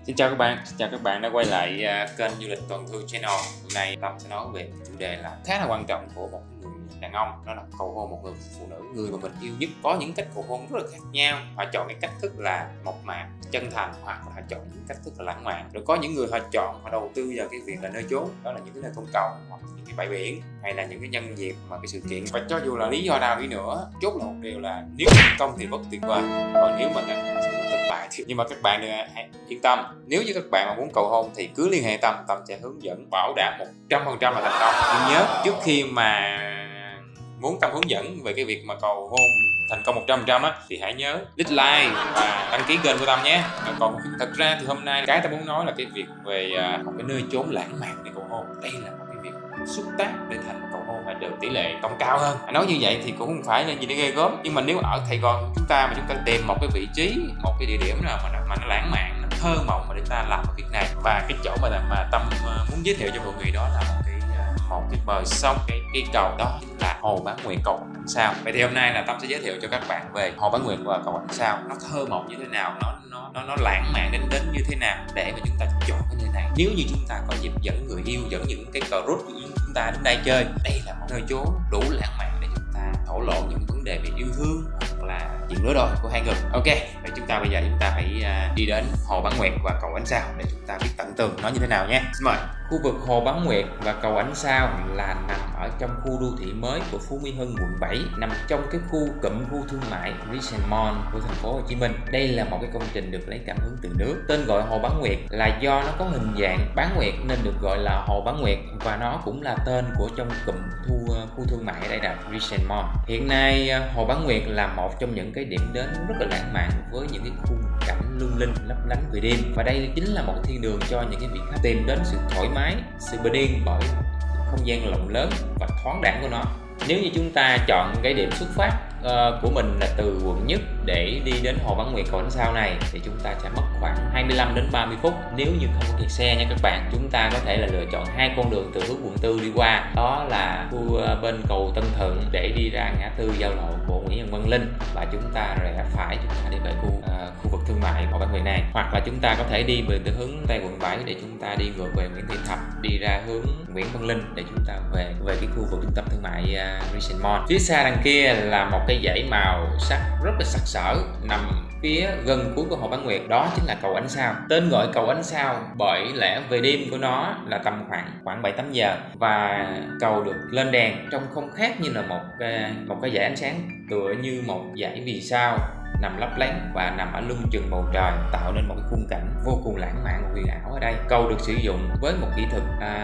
Xin chào các bạn đã quay lại kênh Du lịch Toàn Thư Channel. Hôm nay Tâm sẽ nói về chủ đề là khá là quan trọng của một người đàn ông, đó là cầu hôn một người phụ nữ, người mà mình yêu nhất. Có những cách cầu hôn rất là khác nhau. Họ chọn cái cách thức là mộc mạc, chân thành, hoặc là họ chọn những cách thức là lãng mạn. Rồi có những người họ chọn, họ đầu tư vào cái việc là nơi chốn, đó là những cái nơi công cộng hoặc những cái bãi biển, hay là những cái nhân dịp mà cái sự kiện. Và cho dù là lý do nào đi nữa, chốt là một điều là nếu thành công thì rất tuyệt vời, còn nếu mà nhưng mà các bạn đừng yên tâm, nếu như các bạn mà muốn cầu hôn thì cứ liên hệ Tâm sẽ hướng dẫn, bảo đảm 100% là thành công. Nhưng nhớ, trước khi mà muốn Tâm hướng dẫn về cái việc mà cầu hôn thành công 100% á, thì hãy nhớ like và đăng ký kênh của Tâm nhé. Còn thật ra thì hôm nay cái Tâm muốn nói là cái việc về một cái nơi chốn lãng mạn để cầu hôn. Đây là một cái việc xuất tác để thành cầu hôn phải được tỷ lệ công cao hơn. Nói như vậy thì cũng không phải là gì để ghê gớm, nhưng mà nếu ở Sài Gòn chúng ta tìm một cái vị trí, một cái địa điểm nào mà nó lãng mạn, nó thơ mộng mà để ta làm cái việc này. Và cái chỗ mà Tâm muốn giới thiệu cho mọi người đó là một cái bờ sông, cái cầu đó là Hồ Bán Nguyệt, cầu Ánh Sao. Vậy thì hôm nay là Tâm sẽ giới thiệu cho các bạn về Hồ Bán Nguyệt và cầu Ánh Sao. Nó thơ mộng như thế nào, nó lãng mạn đến như thế nào để mà chúng ta chọn cái nơi này. Nếu như chúng ta có dịp dẫn người yêu, dẫn những cái group của chúng ta đến đây chơi, đây là một nơi chốn đủ lãng mạn để chúng ta thổ lộ những vấn đề về yêu thương hoặc là chuyện lứa đôi của hai người. Ok, vậy bây giờ chúng ta phải đi đến Hồ Bán Nguyệt và cầu Ánh Sao để chúng ta biết tận tường nó như thế nào nhé. Xin mời. Khu vực Hồ Bán Nguyệt và cầu Ánh Sao là nằm ở trong khu đô thị mới của Phú Mỹ Hưng, quận 7, nằm trong cái cụm khu thương mại Richmond Mall của thành phố Hồ Chí Minh. Đây là một cái công trình được lấy cảm hứng từ nước. Tên gọi Hồ Bán Nguyệt là do nó có hình dạng bán nguyệt nên được gọi là Hồ Bán Nguyệt, và nó cũng là tên của trong cụm khu thương mại ở đây là Richmond Mall. Hiện nay Hồ Bán Nguyệt là một trong những cái điểm đến rất là lãng mạn với những cái khung cảnh lung linh lấp lánh về đêm, và đây chính là một thiên đường cho những cái vị khách tìm đến sự thoải mái, sự bình yên bởi không gian rộng lớn và thoáng đãng của nó. Nếu như chúng ta chọn cái điểm xuất phát của mình là từ quận Nhất để đi đến Hồ Bán Nguyệt cầu Ánh Sao này thì chúng ta sẽ mất khoảng 25 đến 30 phút nếu như không có kẹt xe nha các bạn. Chúng ta có thể là lựa chọn hai con đường từ hướng quận 4 đi qua, đó là khu bên cầu Tân Thuận để đi ra ngã tư giao lộ của Nguyễn Văn Văn Linh, và chúng ta rẽ phải chúng ta đi về khu vực thương mại Hồ Bán Nguyệt này, hoặc là chúng ta có thể đi về từ hướng Tây quận 7 để chúng ta đi ngược về Nguyễn Thị Thập, đi ra hướng Nguyễn Văn Linh để chúng ta về cái khu vực trung tâm thương mại Richmond Mall. Phía xa đằng kia là một cái dãy màu sắc rất là sặc sỡ nằm phía gần cuối của Hồ Bán Nguyệt, đó chính là cầu Ánh Sao. Tên gọi cầu Ánh Sao bởi lẽ về đêm của nó là tầm khoảng 7-8 giờ, và cầu được lên đèn trông không khác như là một cái dải ánh sáng tựa như một dải vì sao nằm lấp lánh và nằm ở lưng chừng bầu trời, tạo nên một cái khung cảnh vô cùng lãng mạn và huyền ảo. Ở đây cầu được sử dụng với một kỹ thuật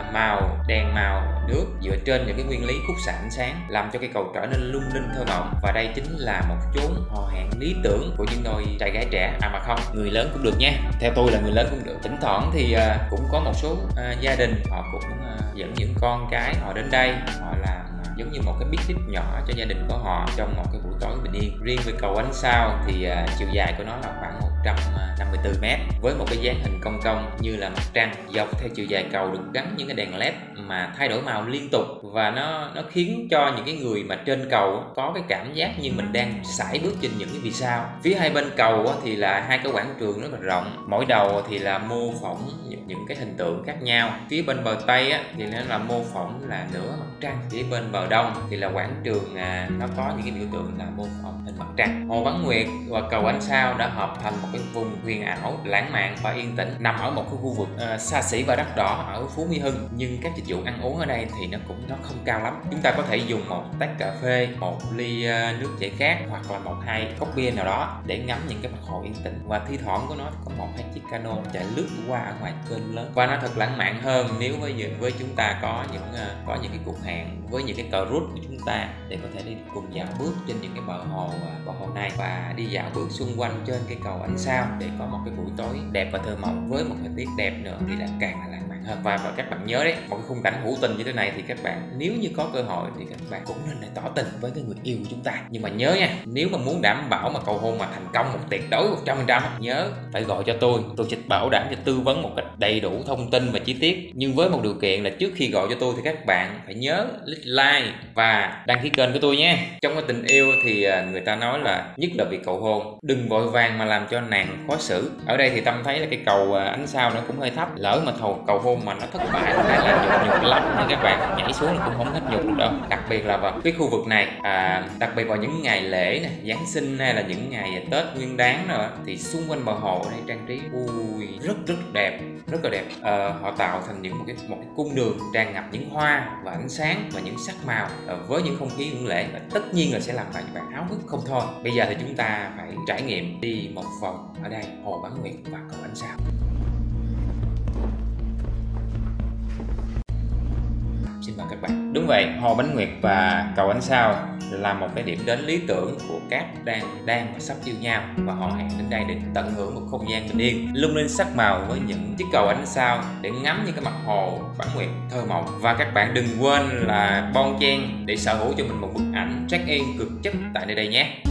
đèn màu nước dựa trên những cái nguyên lý khúc xạ ánh sáng, làm cho cái cầu trở nên lung linh thơ mộng, và đây chính là một chốn hò hẹn lý tưởng của những đôi trai gái trẻ, mà không, người lớn cũng được nha. Theo tôi là người lớn cũng được. Thỉnh thoảng thì cũng có một số gia đình họ cũng dẫn những con cái họ đến đây, họ làm giống như một cái picnic nhỏ cho gia đình của họ trong một cái buổi tối bình yên. Riêng về cầu Ánh Sao thì chiều dài của nó là khoảng 154 m với một cái dáng hình cong cong như là mặt trăng. Dọc theo chiều dài cầu được gắn những cái đèn led mà thay đổi màu liên tục, và nó khiến cho những cái người mà trên cầu có cái cảm giác như mình đang sải bước trên những cái vì sao. Phía hai bên cầu thì là hai cái quảng trường rất là rộng, mỗi đầu thì là mô phỏng những cái hình tượng khác nhau. Phía bên bờ Tây thì nó là mô phỏng là nửa mặt trăng, phía bên bờ Đông thì là quảng trường nó có những cái biểu tượng là mô phỏng hình mặt trăng. Hồ Bán Nguyệt và cầu Ánh Sao đã hợp thành một cái vùng huyền ảo, lãng mạn và yên tĩnh, nằm ở một cái khu vực xa xỉ và đắt đỏ ở Phú Mỹ Hưng, nhưng các dịch vụ ăn uống ở đây thì nó không cao lắm. Chúng ta có thể dùng một tách cà phê, một ly nước giải khát, hoặc là 1-2 cốc bia nào đó để ngắm những cái mặt hồ yên tĩnh, và thi thoảng của nó có 1-2 chiếc cano chạy lướt qua ở ngoài kênh lớn. Và nó thật lãng mạn hơn nếu với chúng ta có những cái cuộc hẹn với những cái group của chúng ta để có thể đi cùng dạo bước trên những cái bờ hồ này, và đi dạo bước xung quanh trên cái cầu Ánh Sao để có một cái buổi tối đẹp và thơ mộng với một thời tiết đẹp nữa thì là càng là lãng mạn. và các bạn nhớ đấy, một cái khung cảnh hữu tình như thế này thì các bạn nếu như có cơ hội thì các bạn cũng nên để tỏ tình với cái người yêu của chúng ta. Nhưng mà nhớ nha, nếu mà muốn đảm bảo mà cầu hôn mà thành công một tuyệt đối 100%, nhớ phải gọi cho tôi sẽ bảo đảm cho tư vấn một cách đầy đủ thông tin và chi tiết. Nhưng với một điều kiện là trước khi gọi cho tôi thì các bạn phải nhớ like và đăng ký kênh của tôi nhé. Trong cái tình yêu thì người ta nói là nhất là việc cầu hôn, đừng vội vàng mà làm cho nàng khó xử. Ở đây thì Tâm thấy là cái cầu ánh sao nó cũng hơi thấp, lỡ mà cầu hôn mà nó thất bại thì là nhục lắm nha các bạn, nhảy xuống là cũng không hết nhục được đâu. Đặc biệt là vào cái khu vực này, đặc biệt vào những ngày lễ này, Giáng sinh hay là những ngày Tết Nguyên Đán nữa thì xung quanh bờ hồ ở đây trang trí rất đẹp, rất là đẹp. Họ tạo thành một cái cung đường tràn ngập những hoa và ánh sáng và những sắc màu với những không khí nghi lễ, và tất nhiên là sẽ làm bạn háo hức không thôi. Bây giờ thì chúng ta phải trải nghiệm đi một vòng ở đây, hồ Bán Nguyệt và cầu ánh sao. Xin mời các bạn. Đúng vậy, hồ Bán Nguyệt và cầu ánh sao là một cái điểm đến lý tưởng của các đang và sắp yêu nhau, và họ hẹn đến đây để tận hưởng một không gian bình yên lung linh sắc màu với những chiếc cầu ánh sao để ngắm những cái mặt hồ Bán Nguyệt thơ mộng. Và các bạn đừng quên là bon chen để sở hữu cho mình một bức ảnh check in cực chất tại nơi đây nhé.